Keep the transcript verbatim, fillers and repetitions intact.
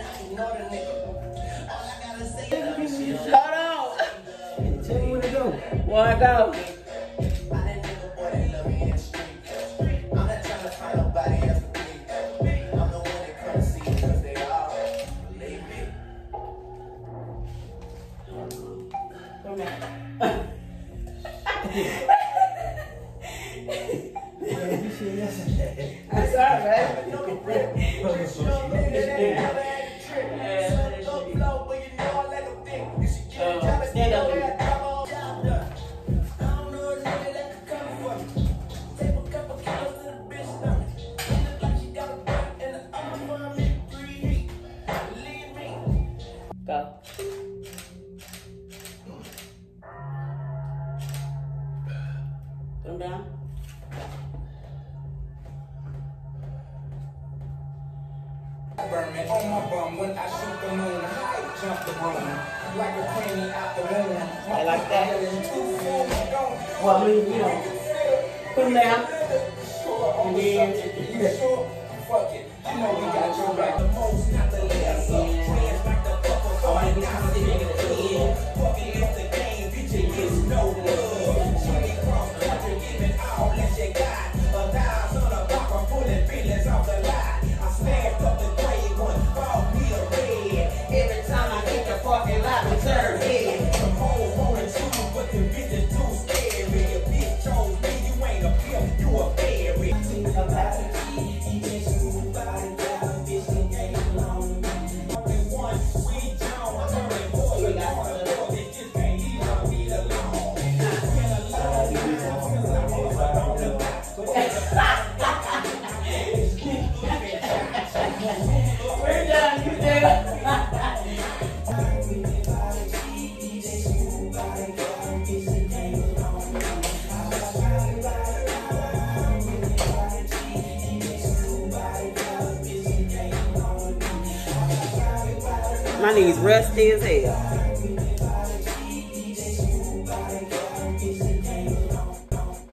Hold on. Tell me where to go. Where I go? That's all right. Stand up. Go. Come down. Burning on my bum when I shoot the moon, high jump the room like a cranny out the moon. I like that. Well, I mean, you know, put them down. And then, fuck it, you know we got your back. The most, not the less. Hands like the fucker, so I ain't got to sit in the end. Fucking is the game, bitch, it gets no love. She ain't cross country, giving all that you got. A thousand on a block, I'm pulling feelings off the line. I smashed up the gray one, bought me a red. Every time I hit the fucking line, we turn head. Some hoes wanna choose, but the bitch is too scary. If bitch chose me, you ain't a pimp, you a fairy. we're done, you do. My knees rusty as hell.